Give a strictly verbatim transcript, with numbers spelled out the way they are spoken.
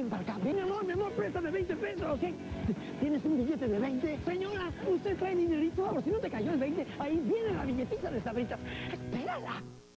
ven para acá. Ven, mi amor, mi amor, préstame veinte pesos. ¿Qué? ¿Tienes un billete de veinte? Señora, usted trae dinerito. Por si no te cayó el veinte, ahí viene la billetita de Sabritas. Espérala.